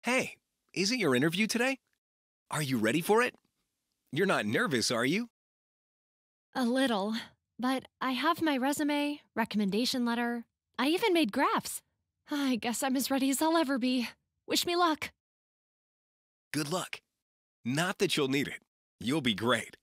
Hey, isn't your interview today? Are you ready for it? You're not nervous, are you? A little, but I have my resume, recommendation letter. I even made graphs. I guess I'm as ready as I'll ever be. Wish me luck. Good luck. Not that you'll need it. You'll be great.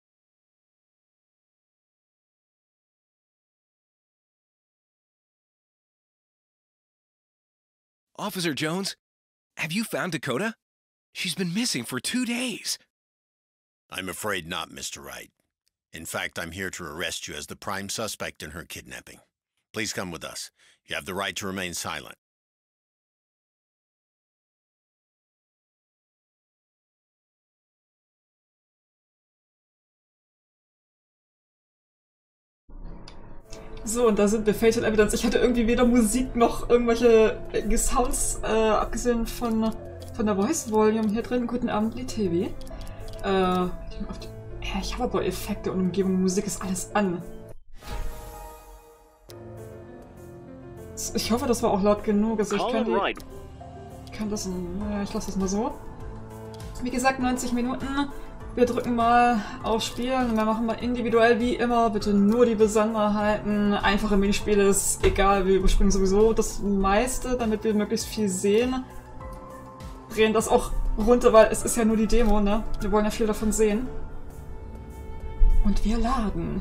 Officer Jones, have you found Dakota? She's been missing for 2 days. I'm afraid not, Mr. Wright. In fact, I'm here to arrest you as the prime suspect in her kidnapping. Please come with us. You have the right to remain silent. So, und da sind wir, Fatal Evidence. Ich hatte irgendwie weder Musik noch irgendwelche Sounds, abgesehen von der Voice Volume hier drin. Guten Abend, LTV. Ich habe aber Effekte und Umgebung, Musik ist alles an. Ich hoffe, das war auch laut genug. Also ich kann das, ich lasse das mal so. Wie gesagt, 90 Minuten. Wir drücken mal auf Spielen und wir machen mal individuell wie immer. Bitte nur die Besonderheiten. Einfache Minispiele ist egal, wir überspringen sowieso das meiste, damit wir möglichst viel sehen. Drehen das auch runter, weil es ist ja nur die Demo, ne? Wir wollen ja viel davon sehen. Und wir laden.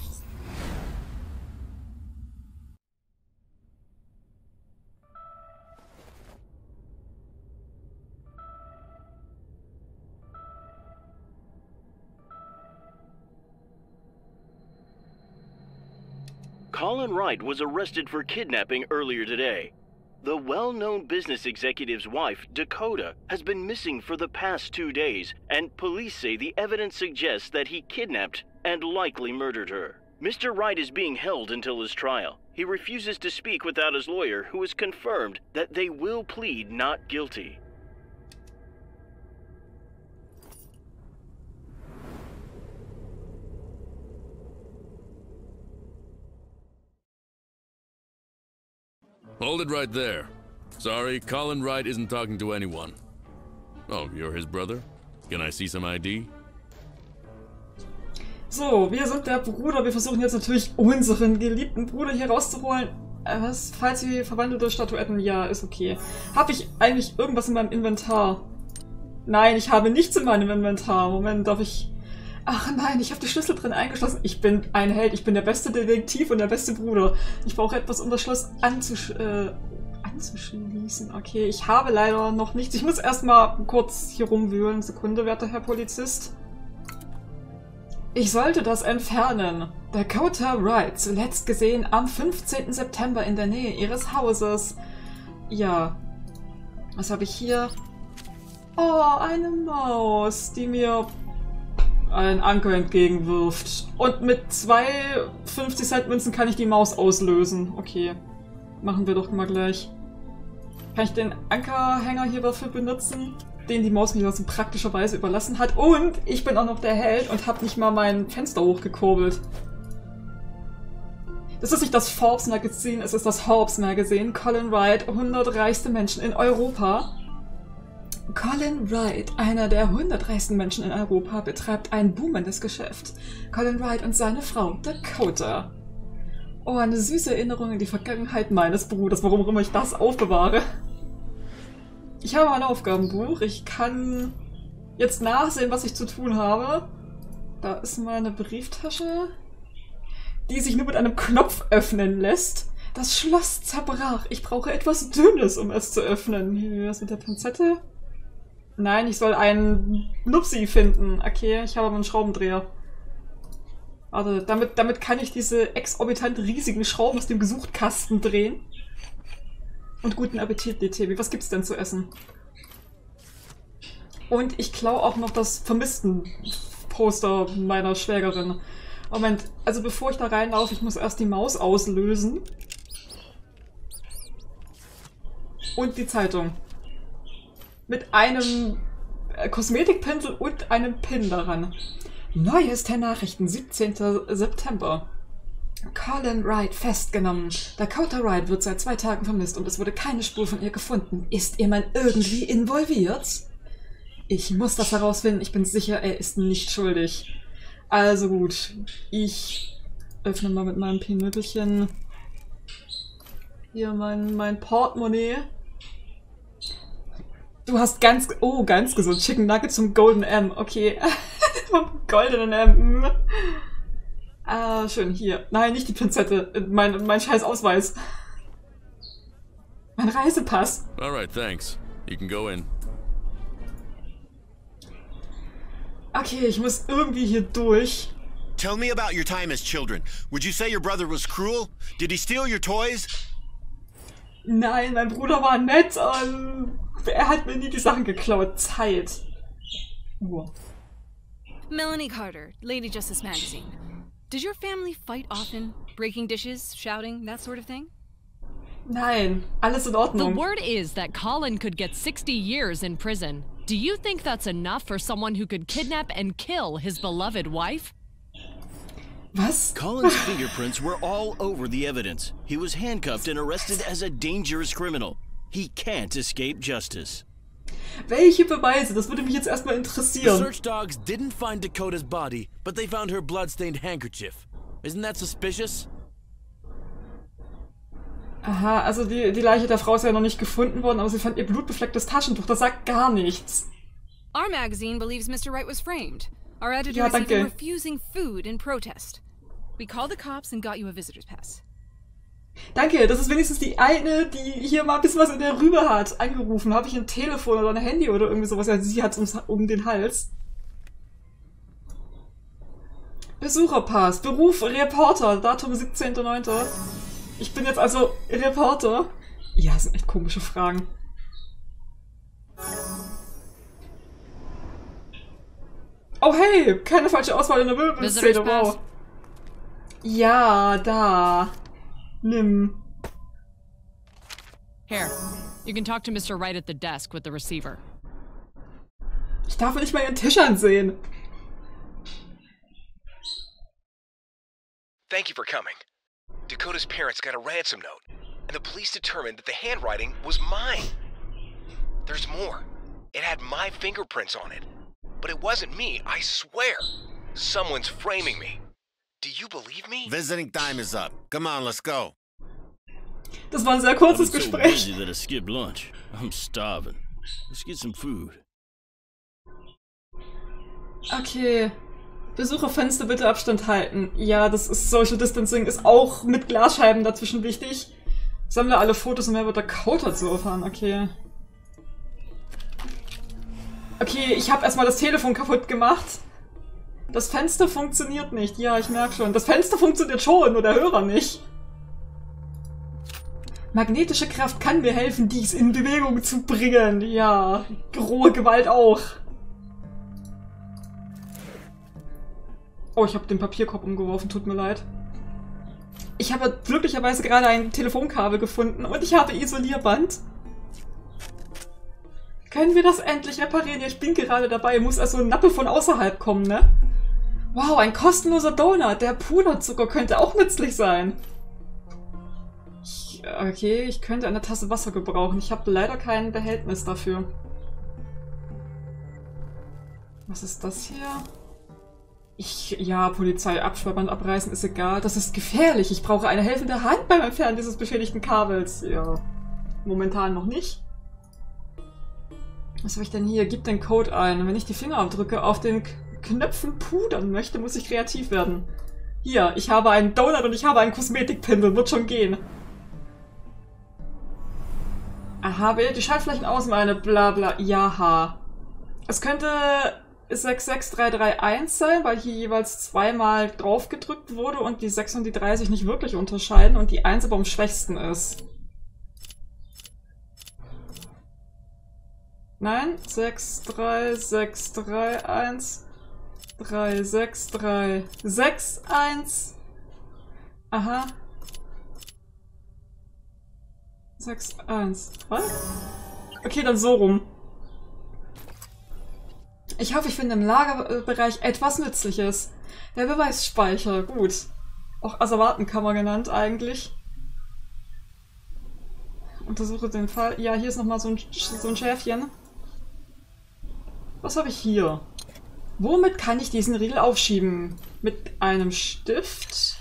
Colin Wright was arrested for kidnapping earlier today. The well-known business executive's wife, Dakota, has been missing for the past 2 days, and police say the evidence suggests that he kidnapped and likely murdered her. Mr. Wright is being held until his trial. He refuses to speak without his lawyer, who has confirmed that they will plead not guilty. Hold it right there. Sorry, Colin Wright isn't talking to anyone. Oh, you're his brother? Can I see some ID? So, wir sind der Bruder. Wir versuchen jetzt natürlich unseren geliebten Bruder hier rauszuholen. Was? Falls Sie verwandelte Statuetten? Ja, ist okay. Habe ich eigentlich irgendwas in meinem Inventar? Nein, ich habe nichts in meinem Inventar. Moment, darf ich... Ach nein, ich habe die Schlüssel drin eingeschlossen. Ich bin ein Held. Ich bin der beste Detektiv und der beste Bruder. Ich brauche etwas, um das Schloss anzuschließen. Okay, ich habe leider noch nichts. Ich muss erstmal kurz hier rumwühlen. Sekunde, werter Herr Polizist. Ich sollte das entfernen. Dakota Wright, zuletzt gesehen am 15. September in der Nähe ihres Hauses. Ja. Was habe ich hier? Oh, eine Maus, die mir einen Anker entgegenwirft. Und mit 2 50-Cent-Münzen kann ich die Maus auslösen. Okay. Machen wir doch mal gleich. Kann ich den Ankerhänger hier dafür benutzen, den die Maus mir so praktischerweise überlassen hat. Und ich bin auch noch der Held und habe nicht mal mein Fenster hochgekurbelt. Das ist nicht das Forbes Magazin, es ist das Forbes Magazin. Colin Wright, 100 reichste Menschen in Europa. Colin Wright, einer der 100 reichsten Menschen in Europa, betreibt ein boomendes Geschäft. Colin Wright und seine Frau, Dakota. Oh, eine süße Erinnerung in die Vergangenheit meines Bruders, warum auch immer ich das aufbewahre. Ich habe mein Aufgabenbuch, ich kann jetzt nachsehen, was ich zu tun habe. Da ist meine Brieftasche, die sich nur mit einem Knopf öffnen lässt. Das Schloss zerbrach. Ich brauche etwas Dünnes, um es zu öffnen. Hier, was mit der Pinzette? Nein, ich soll einen Nupsi finden. Okay, ich habe einen Schraubendreher. Warte, damit kann ich diese exorbitant riesigen Schrauben aus dem Gesuchtkasten drehen. Und guten Appetit, DTV. Was gibt's denn zu essen? Und ich klaue auch noch das Vermissten-Poster meiner Schwägerin. Moment, also bevor ich da reinlaufe, ich muss erst die Maus auslösen. Und die Zeitung. Mit einem Kosmetikpinsel und einem Pin daran. Neueste Nachrichten, 17. September. Colin Wright festgenommen. Dakota Wright wird seit 2 Tagen vermisst und es wurde keine Spur von ihr gefunden. Ist ihr Mann irgendwie involviert? Ich muss das herausfinden. Ich bin sicher, er ist nicht schuldig. Also gut. Ich öffne mal mit meinem Pinöppelchen hier mein Portemonnaie. Du hast ganz gesund. Chicken Nuggets zum Golden M. Okay. Goldenen M. Ah, schön, hier. Nein, nicht die Pinzette. Mein scheiß Ausweis. Mein Reisepass. Alright, thanks. You can go in. Okay, ich muss irgendwie hier durch. Tell me about your time as children. Would you say your brother was cruel? Did he steal your toys? Nein, mein Bruder war nett und er hat mir nie die Sachen geklaut. Zeit. Melanie Carter, Lady Justice Magazine. Does your family fight often? Breaking dishes, shouting, that sort of thing? Nein, alles in The Ordnung. word is that Colin could get 60 years in prison. Do you think that's enough for someone who could kidnap and kill his beloved wife? Was? Colin's fingerprints were all over the evidence. He was handcuffed and arrested as a dangerous criminal. He can't escape justice. Welche Beweise? Das würde mich jetzt erstmal The interessieren. search dogs didn't find Dakota's body, but they found her blood-stained handkerchief. Isn't that suspicious? Aha, also die Leiche der Frau ist ja noch nicht gefunden worden, aber sie fand ihr blutbeflecktes Taschentuch. Das sagt gar nichts. Our magazine believes Mr. Wright was framed. Our editor Ja, is even danke. refusing food in protest. We called the cops and got you a visitor's pass. Danke, das ist wenigstens die eine, die hier mal ein bisschen was in der Rübe hat. Angerufen. Habe ich ein Telefon oder ein Handy oder irgendwie sowas? Ja, sie hat es um den Hals. Besucherpass. Beruf Reporter. Datum 17.09. Ich bin jetzt also Reporter. Ja, das sind echt komische Fragen. Oh hey, keine falsche Auswahl in der Wirbelszene. Wow. Ja, da. Nimm. Here, you can talk to Mr. Wright at the desk with the receiver. Ich darf nicht mal ihren Tisch ansehen. Thank you for coming. Dakota's parents got a ransom note, and the police determined that the handwriting was mine. There's more. It had my fingerprints on it. But it wasn't me, I swear. Someone's framing me. Do you believe me? Visiting time is up. Come on, let's go. Das war ein sehr I've kurzes been so Gespräch. busy that I skipped lunch. I'm starving. Let's get some food. Okay. Besucherfenster bitte Abstand halten. Ja, das ist Social Distancing, ist auch mit Glasscheiben dazwischen wichtig. Sammle alle Fotos und mehr wird Dakota zu erfahren. Okay. Okay, ich habe erstmal das Telefon kaputt gemacht. Das Fenster funktioniert nicht. Ja, ich merke schon. Das Fenster funktioniert schon, nur der Hörer nicht. Magnetische Kraft kann mir helfen, dies in Bewegung zu bringen. Ja, rohe Gewalt auch. Oh, ich habe den Papierkorb umgeworfen, tut mir leid. Ich habe glücklicherweise gerade ein Telefonkabel gefunden und ich habe Isolierband. Können wir das endlich reparieren? Ja, ich bin gerade dabei. Muss also ein Nappe von außerhalb kommen, ne? Wow, ein kostenloser Donut. Der Puderzucker könnte auch nützlich sein. Okay, ich könnte eine Tasse Wasser gebrauchen. Ich habe leider kein Behältnis dafür. Was ist das hier? Ja, Polizei, Absperrband abreißen ist egal. Das ist gefährlich. Ich brauche eine helfende Hand beim Entfernen dieses beschädigten Kabels. Ja, momentan noch nicht. Was habe ich denn hier? Gib den Code ein. Und wenn ich die Fingerabdrücke auf den Knöpfen pudern möchte, muss ich kreativ werden. Hier, ich habe einen Donut und ich habe einen Kosmetikpinsel. Wird schon gehen. Aha, wählt die Schaltflächen aus, meine bla bla. Jaha. Es könnte 66331 sein, weil hier jeweils zweimal drauf gedrückt wurde und die 6 und die 3 sich nicht wirklich unterscheiden und die 1 aber am schwächsten ist. Nein, 63631 36361. Aha. 61. Was? Okay, dann so rum. Ich hoffe, ich finde im Lagerbereich etwas Nützliches. Der Beweisspeicher, gut. Auch Asservatenkammer genannt eigentlich. Untersuche den Fall. Ja, hier ist nochmal so ein Schäfchen. Was habe ich hier? Womit kann ich diesen Riegel aufschieben? Mit einem Stift?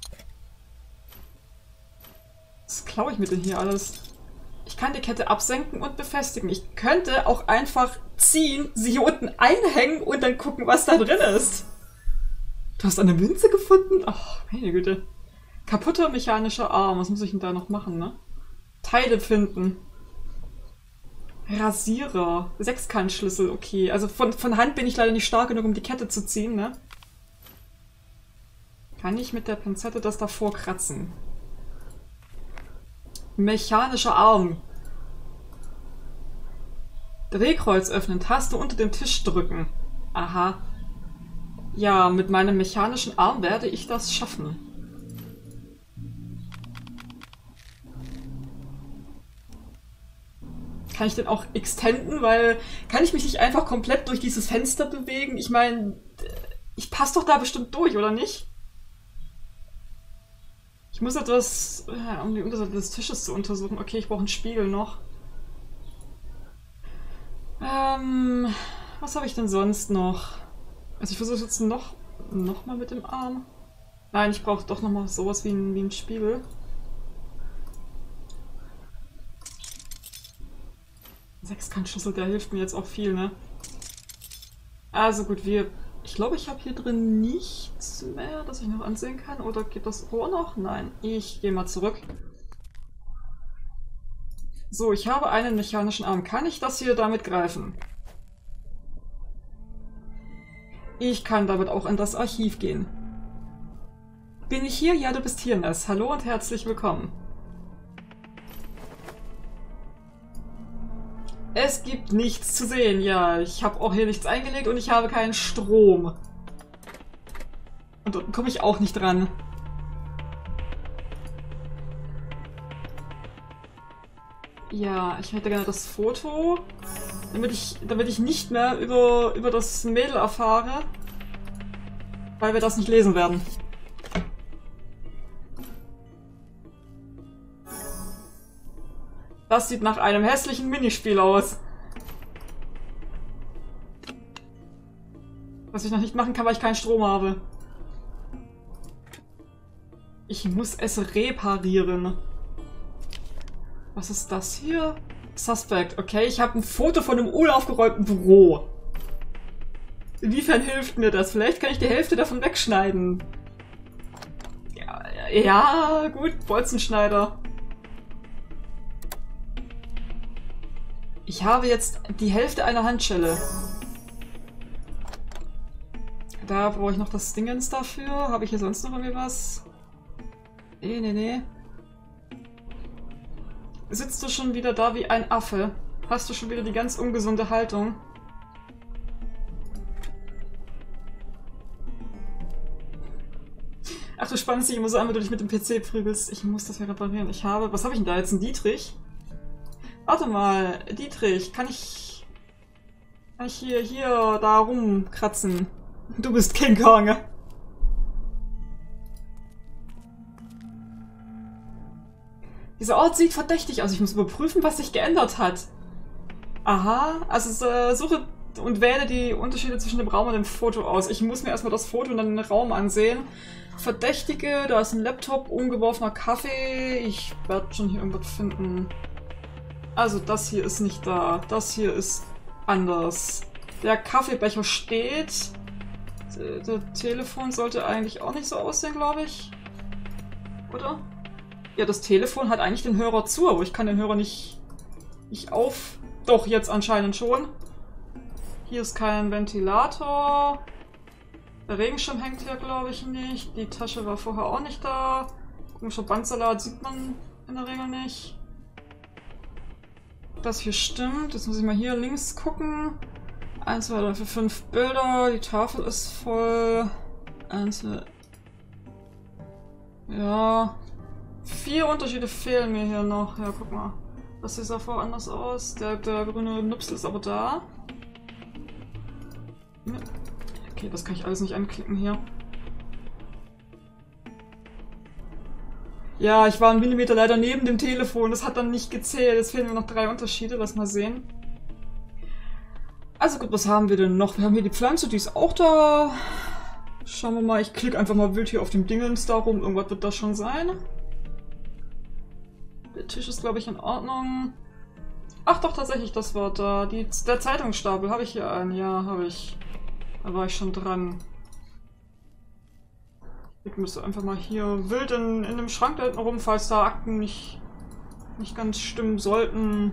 Was klaue ich mir denn hier alles? Ich kann die Kette absenken und befestigen. Ich könnte auch einfach ziehen, sie hier unten einhängen und dann gucken, was da drin ist. Du hast eine Münze gefunden? Ach, meine Güte. Kaputter mechanischer Arm. Was muss ich denn da noch machen, ne? Teile finden. Rasierer. Sechskantschlüssel, okay. Also von Hand bin ich leider nicht stark genug, um die Kette zu ziehen, ne? Kann ich mit der Pinzette das davor kratzen? Mechanischer Arm. Drehkreuz öffnen. Taste unter dem Tisch drücken. Aha. Ja, mit meinem mechanischen Arm werde ich das schaffen. Kann ich den auch extenden? Weil, kann ich mich nicht einfach komplett durch dieses Fenster bewegen? Ich meine, ich passe doch da bestimmt durch, oder nicht? Ich muss etwas, um die Unterseite des Tisches zu untersuchen. Okay, ich brauche einen Spiegel noch. Was habe ich denn sonst noch? Also ich versuche jetzt noch mal mit dem Arm. Nein, ich brauche doch noch mal sowas wie ein Spiegel. Sechskantschlüssel, der hilft mir jetzt auch viel, ne? Also gut, ich glaube, ich habe hier drin nichts mehr, das ich noch ansehen kann. Oder geht das Rohr noch? Nein. Ich gehe mal zurück. So, ich habe einen mechanischen Arm. Kann ich das hier damit greifen? Ich kann damit auch in das Archiv gehen. Bin ich hier? Ja, du bist hier, Ness. Hallo und herzlich willkommen. Es gibt nichts zu sehen. Ja, ich habe auch hier nichts eingelegt und ich habe keinen Strom. Und unten komme ich auch nicht dran. Ja, ich hätte gerne das Foto, damit ich nicht mehr über das Mädel erfahre, weil wir das nicht lesen werden. Das sieht nach einem hässlichen Minispiel aus. Was ich noch nicht machen kann, weil ich keinen Strom habe. Ich muss es reparieren. Was ist das hier? Suspect. Okay, ich habe ein Foto von einem unaufgeräumten Büro. Inwiefern hilft mir das? Vielleicht kann ich die Hälfte davon wegschneiden. Ja, gut, Bolzenschneider. Ich habe jetzt die Hälfte einer Handschelle. Da brauche ich noch das Dingens dafür. Habe ich hier sonst noch irgendwie was? Nee. Sitzt du schon wieder da wie ein Affe? Hast du schon wieder die ganz ungesunde Haltung? Ach, du spannst dich immer so an, wenn du dich mit dem PC prügelst. Ich muss das ja reparieren. Was habe ich denn da jetzt? Ein Dietrich? Warte mal, Dietrich, kann ich hier da rumkratzen? Du bist King Kong. Dieser Ort sieht verdächtig aus. Ich muss überprüfen, was sich geändert hat. Aha, also suche und wähle die Unterschiede zwischen dem Raum und dem Foto aus. Ich muss mir erstmal das Foto und dann den Raum ansehen. Verdächtige, da ist ein Laptop, umgeworfener Kaffee. Ich werde schon hier irgendwas finden. Also das hier ist nicht da. Das hier ist anders. Der Kaffeebecher steht. Der Telefon sollte eigentlich auch nicht so aussehen, glaube ich. Oder? Ja, das Telefon hat eigentlich den Hörer zu, aber ich kann den Hörer nicht auf... Doch, jetzt anscheinend schon. Hier ist kein Ventilator. Der Regenschirm hängt hier, glaube ich, nicht. Die Tasche war vorher auch nicht da. Komischer Bandsalat sieht man in der Regel nicht. Das hier stimmt. Jetzt muss ich mal hier links gucken. 1, 2, 3, 4, 5 Bilder. Die Tafel ist voll. 1, 2... Ja... 4 Unterschiede fehlen mir hier noch. Ja, guck mal. Das hier sah vorher anders aus. Der grüne Nupsel ist aber da. Okay, das kann ich alles nicht anklicken hier. Ja, ich war einen Millimeter leider neben dem Telefon. Das hat dann nicht gezählt. Jetzt fehlen mir noch 3 Unterschiede. Lass mal sehen. Also gut, was haben wir denn noch? Wir haben hier die Pflanze, die ist auch da. Schauen wir mal. Ich klicke einfach mal wild hier auf dem Dingens da rum. Irgendwas wird das schon sein. Der Tisch ist, glaube ich, in Ordnung. Ach doch, tatsächlich, das war da. Der Zeitungsstapel. Habe ich hier einen? Ja, habe ich. Da war ich schon dran. Ich müsste einfach mal hier wild in dem Schrank da hinten rum, falls da Akten nicht ganz stimmen sollten.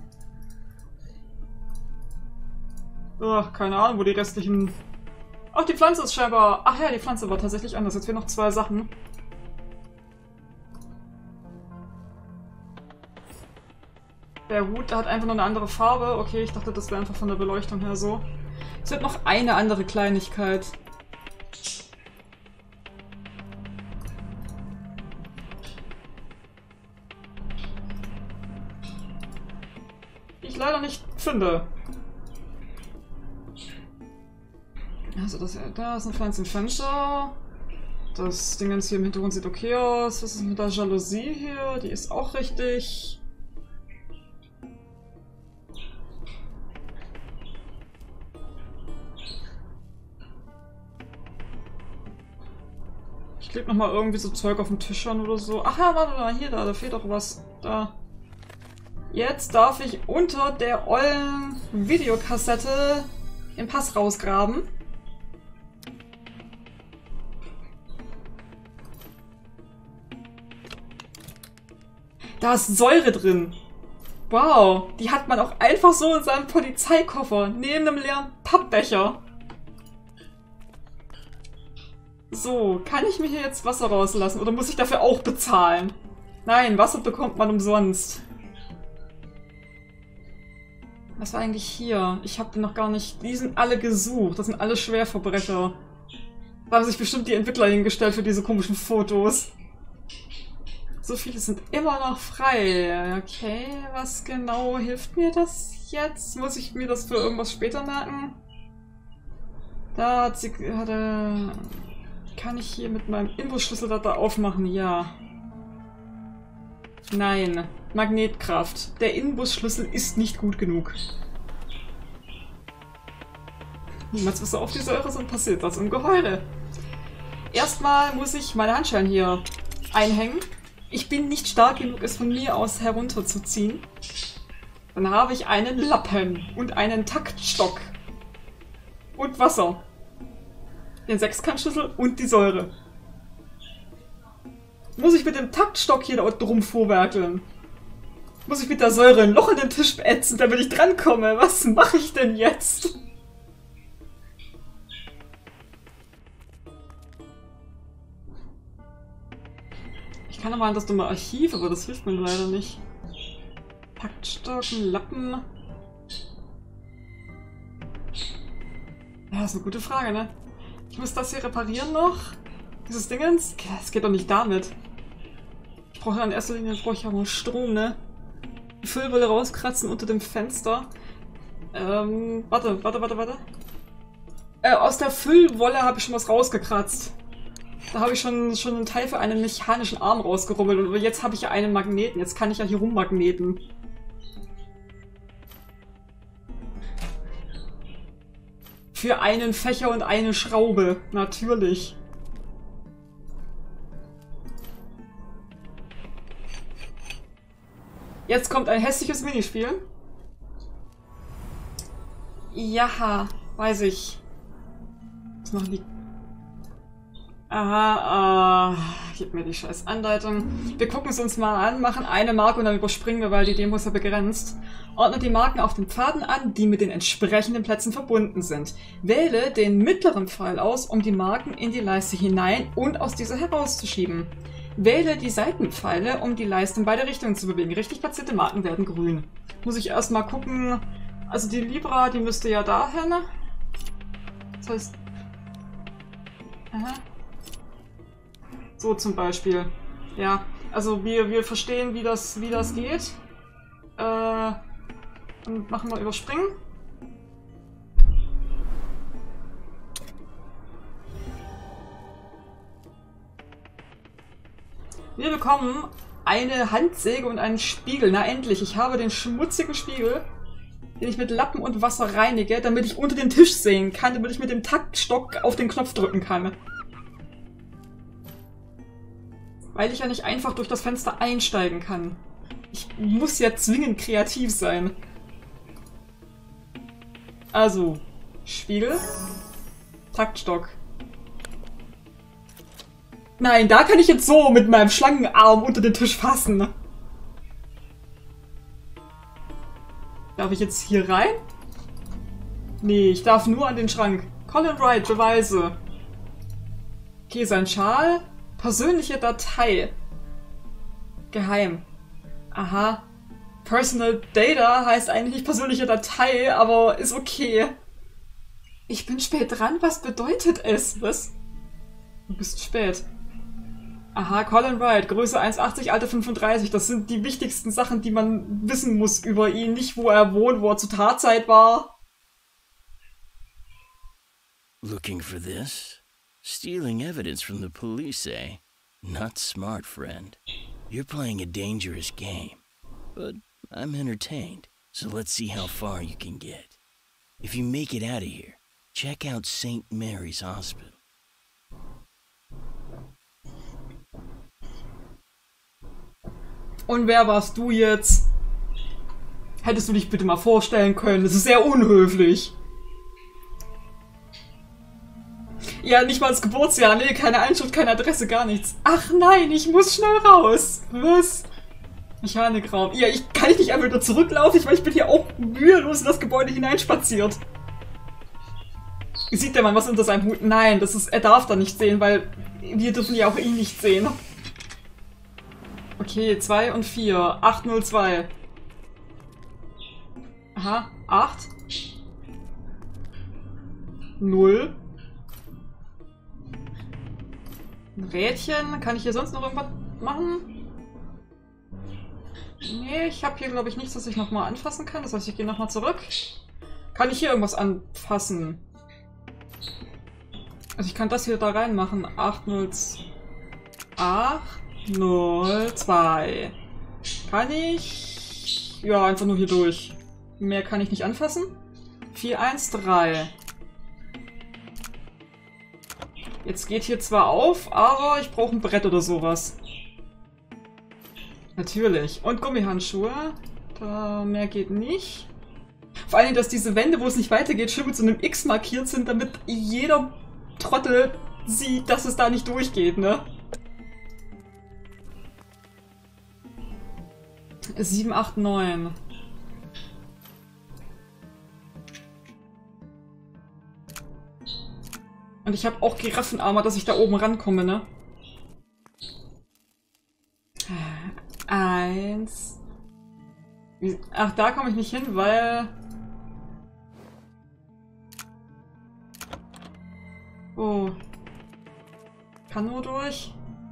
Ach, keine Ahnung, wo die restlichen... Ach, die Pflanze ist scheinbar... Ach ja, die Pflanze war tatsächlich anders. Jetzt fehlen noch 2 Sachen. Der Hut, der hat einfach nur eine andere Farbe. Okay, ich dachte, das wäre einfach von der Beleuchtung her so. Es wird noch eine andere Kleinigkeit. Die ich leider nicht finde. Also da ist ein Pflanzenfenster. Das Ding hier im Hintergrund sieht okay aus. Was ist mit der Jalousie hier? Die ist auch richtig. Ich klicke nochmal irgendwie so Zeug auf den Tisch an oder so. Ach ja, warte mal, hier, da fehlt doch was. Da. Jetzt darf ich unter der ollen Videokassette den Pass rausgraben. Da ist Säure drin. Wow, die hat man auch einfach so in seinem Polizeikoffer, neben einem leeren Pappbecher. So, kann ich mir hier jetzt Wasser rauslassen oder muss ich dafür auch bezahlen? Nein, Wasser bekommt man umsonst. Was war eigentlich hier? Ich habe den noch gar nicht... Die sind alle gesucht. Das sind alle Schwerverbrecher. Da haben sich bestimmt die Entwickler hingestellt für diese komischen Fotos. So viele sind immer noch frei. Okay, was genau hilft mir das jetzt? Muss ich mir das für irgendwas später merken? Da hat sie... Kann ich hier mit meinem Imbusschlüssel das da aufmachen? Ja. Nein. Magnetkraft. Der Inbusschlüssel ist nicht gut genug. Niemals bis auf die Säure sind passiert das Ungeheure. Erstmal muss ich meine Handschellen hier einhängen. Ich bin nicht stark genug, es von mir aus herunterzuziehen. Dann habe ich einen Lappen und einen Taktstock. Und Wasser. Den Sechskantschlüssel und die Säure. Muss ich mit dem Taktstock hier da unten rumvorwerkeln? Muss ich mit der Säure ein Loch in den Tisch ätzen, damit ich drankomme? Was mache ich denn jetzt? Ich kann aber an das dumme Archiv, aber das hilft mir leider nicht. Taktstock, ein Lappen. Ja, das ist eine gute Frage, ne? Ich muss das hier reparieren noch. Dieses Dingens. Das geht doch nicht damit. Ich brauche in erster Linie ja mal Strom, ne? Die Füllwolle rauskratzen unter dem Fenster. Warte. Aus der Füllwolle habe ich schon was rausgekratzt. Da habe ich schon einen Teil für einen mechanischen Arm rausgerubbelt. Und jetzt habe ich ja einen Magneten. Jetzt kann ich ja hier rummagneten. Für einen Fächer und eine Schraube. Natürlich. Jetzt kommt ein hässliches Minispiel. Ja, weiß ich. Was machen die? Aha, gib mir die scheiß Anleitung. Wir gucken es uns mal an, machen eine Marke und dann überspringen wir, weil die Demo ist ja begrenzt. Ordne die Marken auf den Pfaden an, die mit den entsprechenden Plätzen verbunden sind. Wähle den mittleren Pfeil aus, um die Marken in die Leiste hinein und aus dieser herauszuschieben. Wähle die Seitenpfeile, um die Leiste in beide Richtungen zu bewegen. Richtig platzierte Marken werden grün. Muss ich erstmal gucken. Also die Libra, die müsste ja dahin. Das heißt... Aha. So zum Beispiel. Ja, also wir verstehen, wie das geht. Und machen wir überspringen. Wir bekommen eine Handsäge und einen Spiegel. Na endlich, ich habe den schmutzigen Spiegel, den ich mit Lappen und Wasser reinige, damit ich unter den Tisch sehen kann, damit ich mit dem Taktstock auf den Knopf drücken kann. Weil ich ja nicht einfach durch das Fenster einsteigen kann. Ich muss ja zwingend kreativ sein. Also, Spiegel, Taktstock. Nein, da kann ich jetzt so mit meinem Schlangenarm unter den Tisch fassen. Darf ich jetzt hier rein? Nee, ich darf nur an den Schrank. Colin Wright, Beweise. Okay, sein Schal. Persönliche Datei. Geheim. Aha. Personal Data heißt eigentlich nicht persönliche Datei, aber ist okay. Ich bin spät dran? Was bedeutet es? Was? Du bist spät. Aha, Colin Wright, Größe 1,80, Alter 35. Das sind die wichtigsten Sachen, die man wissen muss über ihn. Nicht, wo er wohnt, wo er zur Tatzeit war. Looking for this? Stealing evidence from the police, eh? Not smart, friend. You're playing a dangerous game. But I'm entertained, so let's see how far you can get. If you make it out of here, check out St. Mary's Hospital. Und wer warst du jetzt? Hättest du dich bitte mal vorstellen können? Das ist sehr unhöflich. Ja, nicht mal das Geburtsjahr. Nee, keine Einschrift, keine Adresse, gar nichts. Ach nein, ich muss schnell raus. Was? Mechanikraum. Ja, kann ich nicht einfach wieder zurücklaufen? Ich bin hier auch mühelos in das Gebäude hineinspaziert. Sieht der Mann was unter seinem Hut? Nein, er darf da nicht sehen, weil wir dürfen ja auch ihn nicht sehen. Okay, 2 und 4. 802. Aha, 8. 0. Ein Rädchen. Kann ich hier sonst noch irgendwas machen? Nee, ich habe hier, glaube ich, nichts, was ich nochmal anfassen kann. Das heißt, ich gehe nochmal zurück. Kann ich hier irgendwas anfassen? Also ich kann das hier da reinmachen. 802. Kann ich? Ja, einfach nur hier durch. Mehr kann ich nicht anfassen. 413. Jetzt geht hier zwar auf, aber ich brauche ein Brett oder sowas. Natürlich. Und Gummihandschuhe. Da mehr geht nicht. Vor allem, dass diese Wände, wo es nicht weitergeht, schön mit so einem X markiert sind, damit jeder Trottel sieht, dass es da nicht durchgeht, ne? 7, 8, 9. Und ich habe auch Giraffenarme, dass ich da oben rankomme, ne? 1. Ach, da komme ich nicht hin, weil... Oh. Kann nur durch.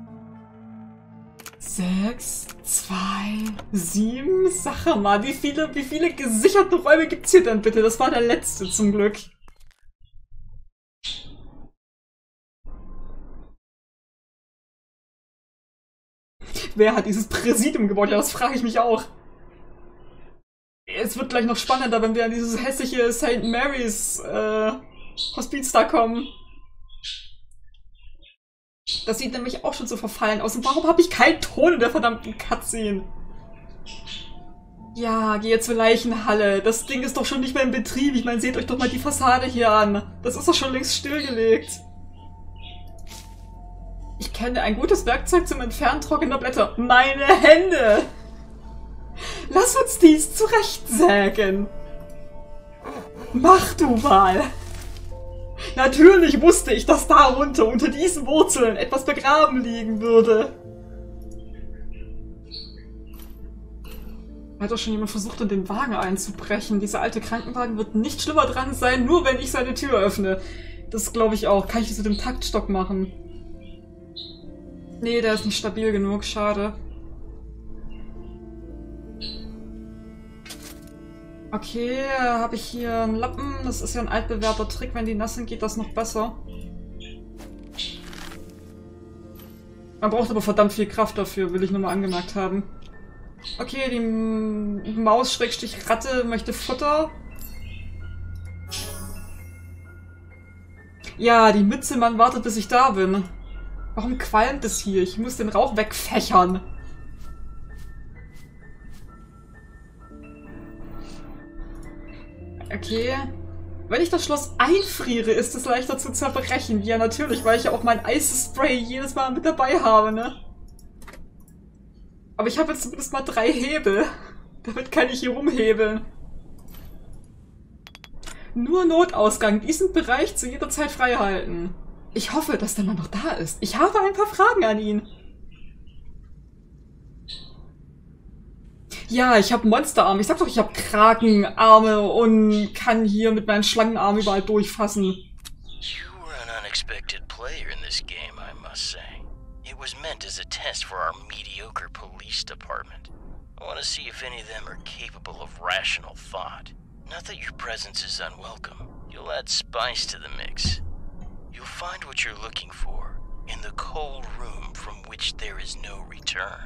6, 2, 7. Sag mal, wie viele gesicherte Räume gibt's hier denn bitte? Das war der letzte zum Glück. Wer hat dieses Präsidium gebaut? Ja, das frage ich mich auch. Es wird gleich noch spannender, wenn wir an dieses hässliche St. Mary's Hospiz da kommen. Das sieht nämlich auch schon so verfallen aus. Und warum habe ich keinen Ton in der verdammten Cutscene? Ja, geh jetzt zur Leichenhalle. Das Ding ist doch schon nicht mehr in Betrieb. Ich meine, seht euch doch mal die Fassade hier an. Das ist doch schon längst stillgelegt. Ich kenne ein gutes Werkzeug zum Entfernen trockener Blätter. Meine Hände! Lass uns dies zurechtsägen. Mach du mal! Natürlich wusste ich, dass darunter, unter diesen Wurzeln, etwas begraben liegen würde. Hat doch schon jemand versucht, in den Wagen einzubrechen. Dieser alte Krankenwagen wird nicht schlimmer dran sein, nur wenn ich seine Tür öffne. Das glaube ich auch. Kann ich das mit dem Taktstock machen? Nee, der ist nicht stabil genug. Schade. Okay, habe ich hier einen Lappen. Das ist ja ein altbewährter Trick. Wenn die nass sind, geht das noch besser. Man braucht aber verdammt viel Kraft dafür, will ich nur mal angemerkt haben. Okay, die Maus-Ratte möchte Futter. Ja, die Mützelmann wartet, bis ich da bin. Warum qualmt es hier? Ich muss den Rauch wegfächern. Okay. Wenn ich das Schloss einfriere, ist es leichter zu zerbrechen. Ja, natürlich, weil ich ja auch mein Eisspray jedes Mal mit dabei habe, ne? Aber ich habe jetzt zumindest mal 3 Hebel. Damit kann ich hier rumhebeln. Nur Notausgang. Diesen Bereich zu jeder Zeit frei halten. Ich hoffe, dass der Mann noch da ist. Ich habe ein paar Fragen an ihn. Ja, ich habe Monsterarme. Ich sag doch, ich habe Krakenarme und kann hier mit meinen Schlangenarmen überall durchfassen. You were an unexpected player in this game, I must say. It was meant as a test for our mediocre police department. I want to see if any of them are capable of rational thought. Not that your presence is unwelcome. You'll add spice to the mix. You'll find what you're looking for in the cold room from which there is no return.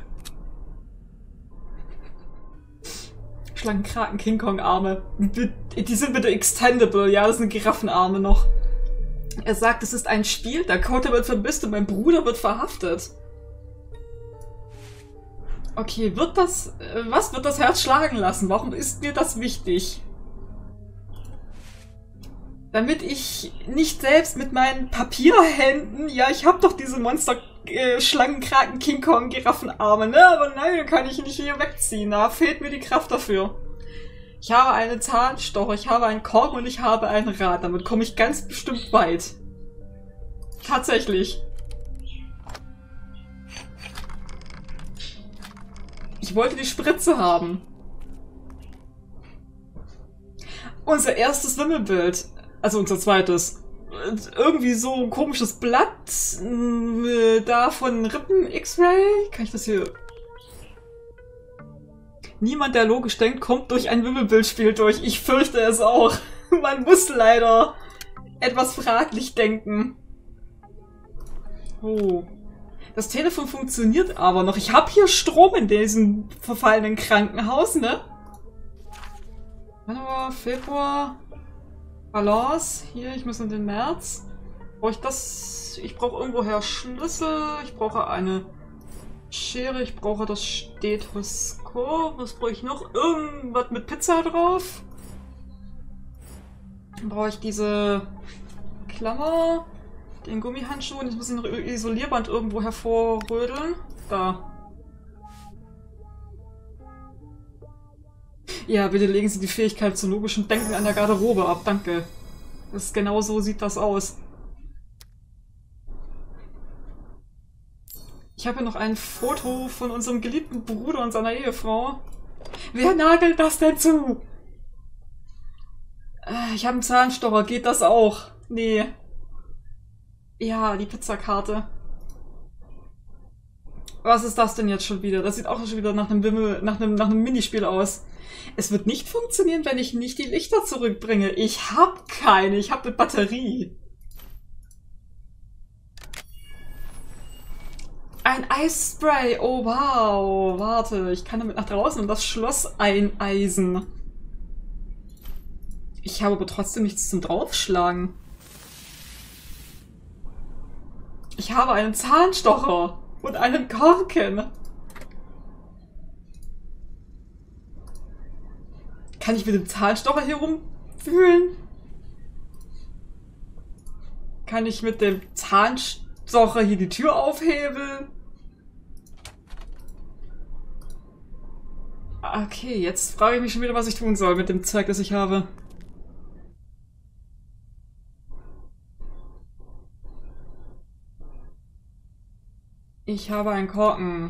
Schlangenkraken, King Kong Arme. Die sind bitte extendable. Ja, das sind Giraffenarme noch. Er sagt, es ist ein Spiel. Dakota wird vermisst und mein Bruder wird verhaftet. Okay, was wird das Herz schlagen lassen? Warum ist mir das wichtig? Damit ich nicht selbst mit meinen Papierhänden, ja, ich habe doch diese Monster, Schlangenkraken, King Kong, Giraffenarme, ne? Aber nein, kann ich nicht hier wegziehen. Da fehlt mir die Kraft dafür. Ich habe einen Zahnstocher, ich habe einen Kork und ich habe ein Rad. Damit komme ich ganz bestimmt weit. Tatsächlich. Ich wollte die Spritze haben. Unser erstes Wimmelbild. Also unser zweites. Irgendwie so ein komisches Blatt. Da von Rippen X-Ray. Kann ich das hier... Niemand, der logisch denkt, kommt durch ein Wimmelbildspiel durch. Ich fürchte es auch. Man muss leider etwas fraglich denken. Oh. Das Telefon funktioniert aber noch. Ich habe hier Strom in diesem verfallenen Krankenhaus, ne? Januar, Februar... Balance. Hier, ich muss in den März. Brauche ich das? Ich brauche irgendwoher Schlüssel. Ich brauche eine Schere. Ich brauche das Stethoskop. Was brauche ich noch? Irgendwas mit Pizza drauf. Dann brauche ich diese Klammer. Den Gummihandschuh. Jetzt muss ich noch Isolierband irgendwo hervorrödeln. Da. Ja, bitte legen Sie die Fähigkeit zu logischem Denken an der Garderobe ab, danke. Genau so sieht das aus. Ich habe hier noch ein Foto von unserem geliebten Bruder und seiner Ehefrau. Wer nagelt das denn zu? Ich habe einen Zahnstocher, geht das auch? Nee. Ja, die Pizzakarte. Was ist das denn jetzt schon wieder? Das sieht auch schon wieder nach einem Minispiel aus. Es wird nicht funktionieren, wenn ich nicht die Lichter zurückbringe. Ich hab keine. Ich habe eine Batterie. Ein Eisspray. Oh, wow. Warte, ich kann damit nach draußen und das Schloss eineisen. Ich habe aber trotzdem nichts zum Draufschlagen. Ich habe einen Zahnstocher und einen Korken. Kann ich mit dem Zahnstocher hier rumfühlen? Kann ich mit dem Zahnstocher hier die Tür aufhebeln? Okay, jetzt frage ich mich schon wieder, was ich tun soll mit dem Zeug, das ich habe. Ich habe einen Korken.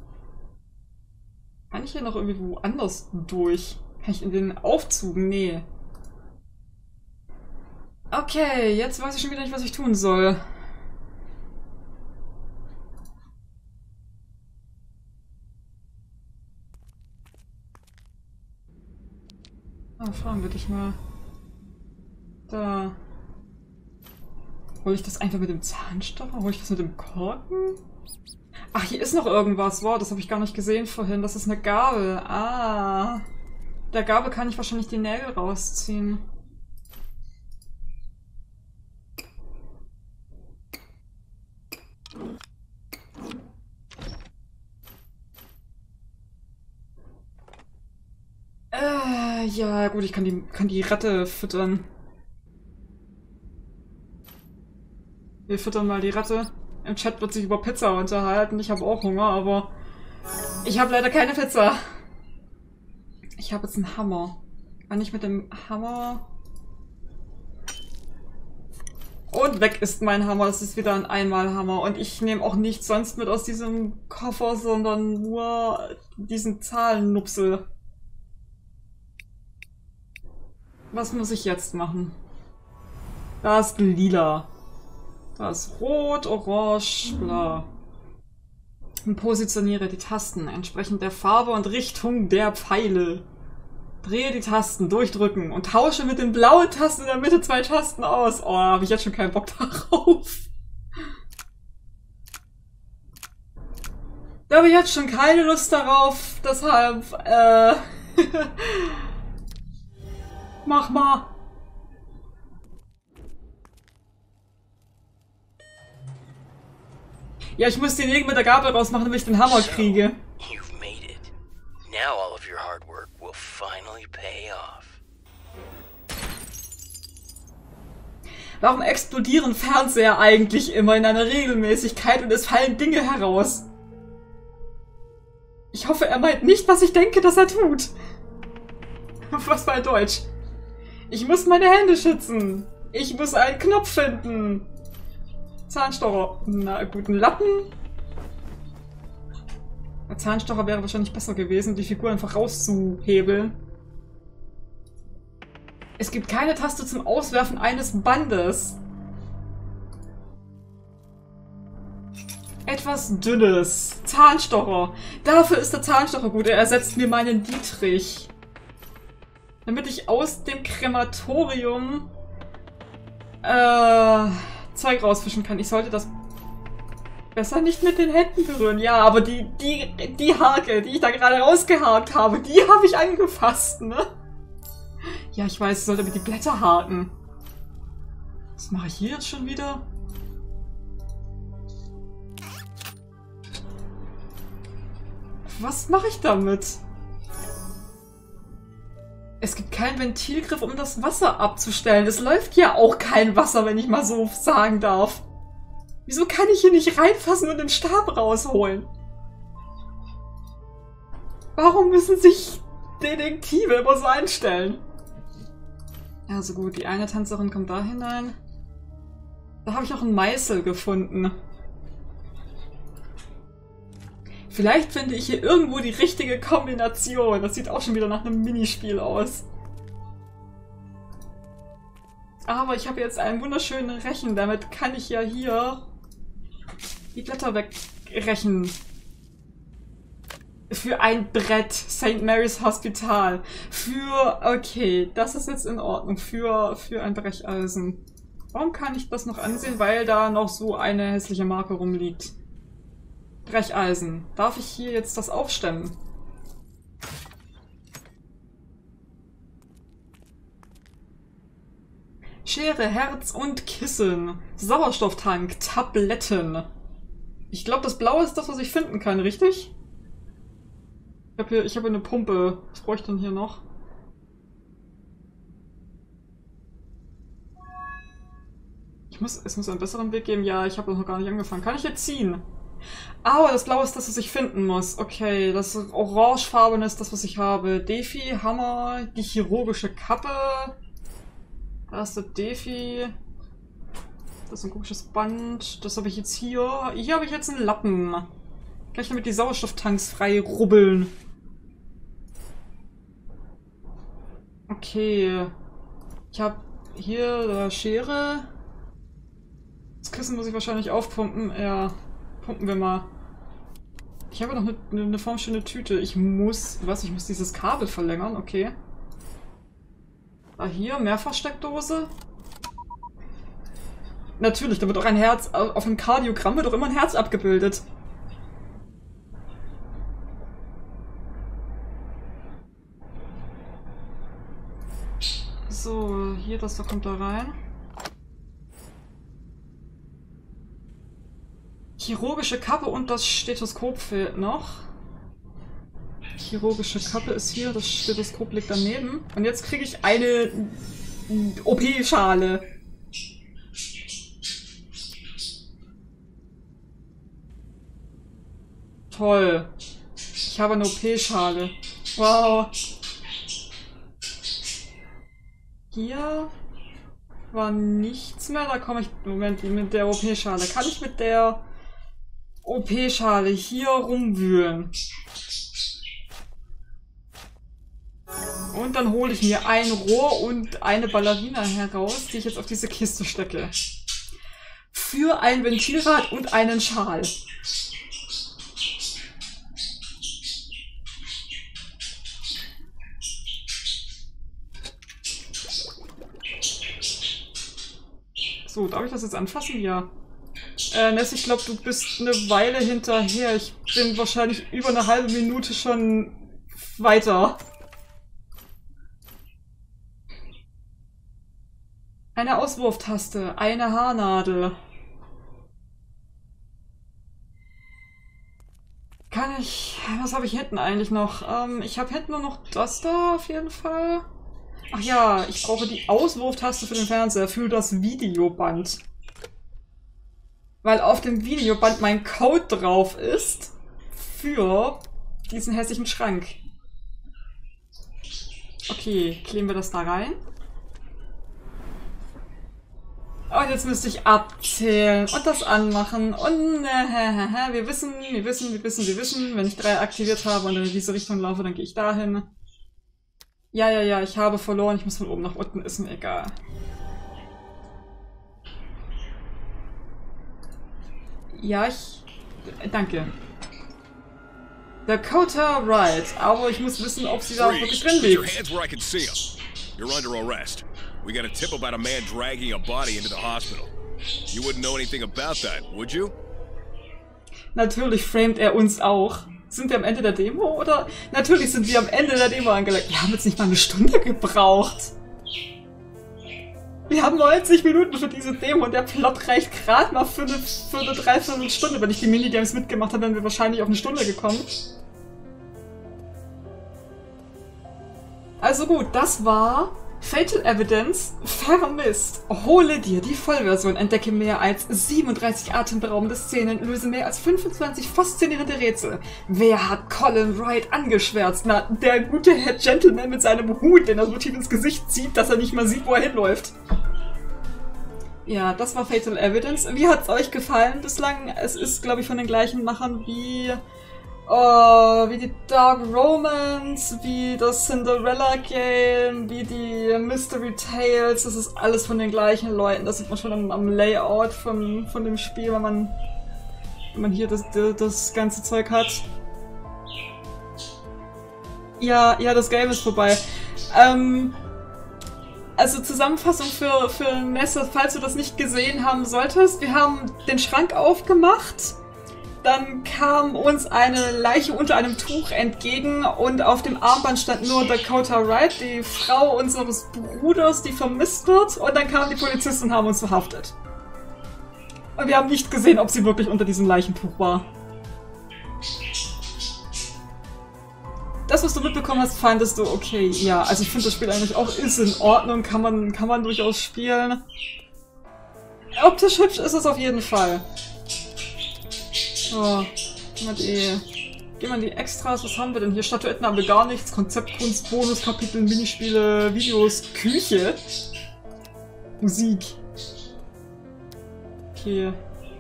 Kann ich hier noch irgendwie woanders durch? Kann ich in den Aufzug? Nee. Okay, jetzt weiß ich schon wieder nicht, was ich tun soll. Ah, fragen wir dich mal. Da. Hol ich das einfach mit dem Zahnstocher? Hol ich das mit dem Korken? Ach, hier ist noch irgendwas. Wow, das habe ich gar nicht gesehen vorhin. Das ist eine Gabel. Ah. Der Gabel kann ich wahrscheinlich die Nägel rausziehen. Ja, gut, ich kann die Ratte füttern. Wir füttern mal die Ratte. Im Chat wird sich über Pizza unterhalten. Ich habe auch Hunger, aber ich habe leider keine Pizza. Ich habe jetzt einen Hammer. Kann ich mit dem Hammer... Und weg ist mein Hammer. Es ist wieder ein Einmalhammer. Und ich nehme auch nichts sonst mit aus diesem Koffer, sondern nur diesen Zahlennupsel. Was muss ich jetzt machen? Da ist lila. Da ist rot, orange, bla. Und positioniere die Tasten entsprechend der Farbe und Richtung der Pfeile. Drehe die Tasten, durchdrücken und tausche mit den blauen Tasten in der Mitte 2 Tasten aus. Oh, habe ich jetzt schon keinen Bock darauf. Da habe ich jetzt schon keine Lust darauf, deshalb, mach mal. Ja, ich muss den Nägel mit der Gabel rausmachen, damit ich den Hammer kriege. You've made it. Now all of your hard work will finally pay off. Warum explodieren Fernseher eigentlich immer in einer Regelmäßigkeit und es fallen Dinge heraus? Ich hoffe, er meint nicht, was ich denke, dass er tut. Was bei Deutsch? Ich muss meine Hände schützen. Ich muss einen Knopf finden. Zahnstocher. Na gut, ein Lappen. Der Zahnstocher wäre wahrscheinlich besser gewesen, die Figur einfach rauszuhebeln. Es gibt keine Taste zum Auswerfen eines Bandes. Etwas Dünnes. Zahnstocher. Dafür ist der Zahnstocher gut. Er ersetzt mir meinen Dietrich. Damit ich aus dem Krematorium Zeug rausfischen kann. Ich sollte das besser nicht mit den Händen berühren. Ja, aber die Harke, die ich da gerade rausgehakt habe, die habe ich angefasst, ne? Ja, ich weiß, ich sollte mit die Blätter haken. Was mache ich hier jetzt schon wieder? Was mache ich damit? Es gibt keinen Ventilgriff, um das Wasser abzustellen. Es läuft ja auch kein Wasser, wenn ich mal so sagen darf. Wieso kann ich hier nicht reinfassen und den Stab rausholen? Warum müssen sich Detektive immer so einstellen? Also gut, die eine Tänzerin kommt da hinein. Da habe ich auch einen Meißel gefunden. Vielleicht finde ich hier irgendwo die richtige Kombination. Das sieht auch schon wieder nach einem Minispiel aus. Aber ich habe jetzt einen wunderschönen Rechen. Damit kann ich ja hier die Blätter wegrechen. Für ein Brett. St. Mary's Hospital. Okay, das ist jetzt in Ordnung. Für ein Brecheisen. Warum kann ich das noch ansehen? Weil da noch so eine hässliche Marke rumliegt. Brecheisen. Darf ich hier jetzt das aufstemmen? Schere, Herz und Kissen. Sauerstofftank, Tabletten. Ich glaube, das Blaue ist das, was ich finden kann, richtig? Ich habe hier eine Pumpe. Was brauche ich denn hier noch? Es muss einen besseren Weg geben. Ja, ich habe noch gar nicht angefangen. Kann ich jetzt ziehen? Aber das Blaue ist das, was ich finden muss. Okay, das Orangefarbene ist das, was ich habe. Defi, Hammer, die chirurgische Kappe. Da ist der Defi. Das ist ein komisches Band. Das habe ich jetzt hier. Hier habe ich jetzt einen Lappen. Kann ich damit die Sauerstofftanks frei rubbeln? Okay. Ich habe hier eine Schere. Das Kissen muss ich wahrscheinlich aufpumpen. Ja. Pumpen wir mal. Ich habe noch eine formschöne Tüte. Ich muss dieses Kabel verlängern. Okay. Da hier, Mehrfachsteckdose. Natürlich, da wird auch ein Herz, auf dem Kardiogramm wird auch immer ein Herz abgebildet. So, hier, das da kommt da rein. Chirurgische Kappe und das Stethoskop fehlt noch. Chirurgische Kappe ist hier, das Stethoskop liegt daneben. Und jetzt kriege ich eine OP-Schale. Toll. Ich habe eine OP-Schale. Wow. Hier war nichts mehr. Da komme ich... Moment, mit der OP-Schale. Kann ich mit der OP-Schale hier rumwühlen? Und dann hole ich mir ein Rohr und eine Ballerina heraus, die ich jetzt auf diese Kiste stecke. Für ein Ventilrad und einen Schal. So, darf ich das jetzt anfassen? Ja. Ness, ich glaube, du bist eine Weile hinterher. Ich bin wahrscheinlich über eine halbe Minute schon weiter. Eine Auswurftaste, eine Haarnadel. Kann ich... Was habe ich hinten eigentlich noch? Ich habe hinten nur noch das da auf jeden Fall. Ach ja, ich brauche die Auswurftaste für den Fernseher, für das Videoband. Weil auf dem Videoband mein Code drauf ist für diesen hässlichen Schrank. Okay, kleben wir das da rein. Und jetzt müsste ich abzählen und das anmachen und wir wissen, wenn ich 3 aktiviert habe und dann in diese Richtung laufe, dann gehe ich dahin. Ja, ich habe verloren, ich muss von oben nach unten, ist mir egal. Ja, danke. Dakota Wright, aber ich muss wissen, ob sie da auch wirklich drin liegt. You're under arrest. We got a tip about a man dragging a body into the hospital. You wouldn't know anything about that, would you? Natürlich framet er uns auch. Sind wir am Ende der Demo, oder? Natürlich sind wir am Ende der Demo angelegt. Wir haben jetzt nicht mal eine Stunde gebraucht. Wir haben 90 Minuten für diese Demo und der Plot reicht gerade mal für eine Dreiviertelstunde. Wenn ich die Minigames mitgemacht habe, wären wir wahrscheinlich auf eine Stunde gekommen. Also gut, das war Fatal Evidence vermisst. Hole dir die Vollversion, entdecke mehr als 37 atemberaubende Szenen, löse mehr als 25 faszinierende Rätsel. Wer hat Colin Wright angeschwärzt? Na, der gute Herr Gentleman mit seinem Hut, den er so tief ins Gesicht zieht, dass er nicht mal sieht, wo er hinläuft. Ja, das war Fatal Evidence. Wie hat's euch gefallen bislang? Es ist, glaube ich, von den gleichen Machern wie die Dark Romance, wie das Cinderella Game, wie die Mystery Tales. Das ist alles von den gleichen Leuten. Das sieht man schon am Layout von dem Spiel, wenn man hier das ganze Zeug hat. Ja, das Game ist vorbei. Also Zusammenfassung für Nessa, falls du das nicht gesehen haben solltest. Wir haben den Schrank aufgemacht. Dann kam uns eine Leiche unter einem Tuch entgegen und auf dem Armband stand nur Dakota Wright, die Frau unseres Bruders, die vermisst wird. Und dann kamen die Polizisten und haben uns verhaftet. Und wir haben nicht gesehen, ob sie wirklich unter diesem Leichentuch war. Das, was du mitbekommen hast, fandest du okay. Ja, also ich finde das Spiel eigentlich auch ist in Ordnung, kann man durchaus spielen. Optisch hübsch ist es auf jeden Fall. So, gehen wir in die Extras. Was haben wir denn hier? Statuetten haben wir gar nichts. Konzeptkunst, Bonus, Kapitel, Minispiele, Videos, Küche. Musik. Okay.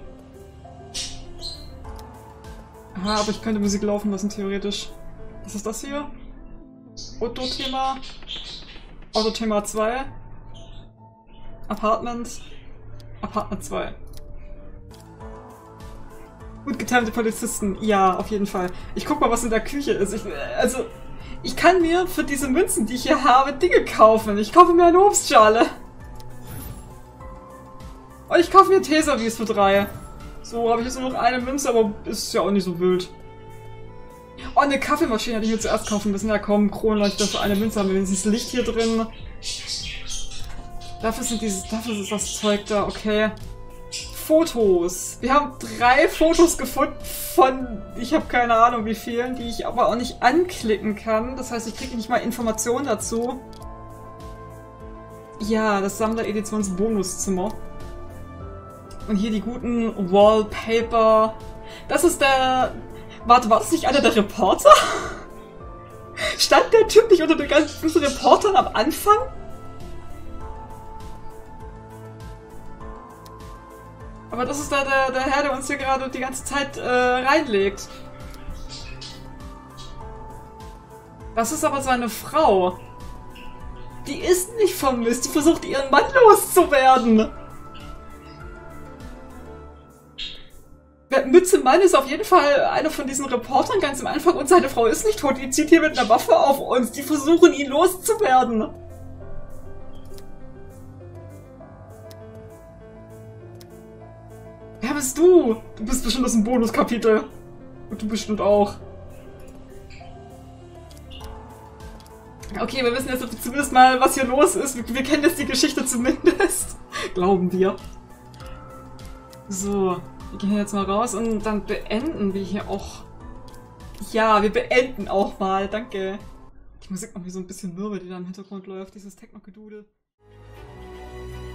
Aha, aber ich könnte Musik laufen lassen, theoretisch. Was ist das hier? Otto-Thema. Otto-Thema 2. Apartment 2. Gut getimte Polizisten. Ja, auf jeden Fall. Ich guck mal, was in der Küche ist. Ich kann mir für diese Münzen, die ich hier habe, Dinge kaufen. Ich kaufe mir eine Obstschale. Und ich kaufe mir Teeservice für 3. So, habe ich jetzt nur noch eine Münze, aber ist ja auch nicht so wild. Oh, eine Kaffeemaschine hätte ich mir zuerst kaufen müssen. Ja komm, Kronleuchter für eine Münze haben wir wenigstens Licht hier drin. Dafür ist das Zeug da, okay. Fotos. Wir haben 3 Fotos gefunden von, ich habe keine Ahnung wie vielen, die ich aber auch nicht anklicken kann. Das heißt, ich kriege nicht mal Informationen dazu. Ja, das Sammler-Editions-Bonuszimmer. Und hier die guten Wallpaper. Das ist der... Warte, war das nicht einer der Reporter? Stand der Typ nicht unter den ganzen Reportern am Anfang? Aber das ist der Herr, der uns hier gerade die ganze Zeit reinlegt. Das ist aber seine Frau. Die ist nicht vermisst, die versucht ihren Mann loszuwerden. Mütze Mann ist auf jeden Fall einer von diesen Reportern ganz am Anfang und seine Frau ist nicht tot. Die zieht hier mit einer Waffe auf uns. Die versuchen ihn loszuwerden. Wer bist du? Du bist bestimmt aus dem Bonuskapitel. Und du bestimmt auch. Okay, wir wissen jetzt zumindest mal, was hier los ist. Wir kennen jetzt die Geschichte zumindest. Glauben wir. So, wir gehen jetzt mal raus und dann beenden wir hier auch. Ja, wir beenden auch mal. Danke. Die Musik macht mir so ein bisschen Wirbel, die da im Hintergrund läuft. Dieses Techno-Gedudel.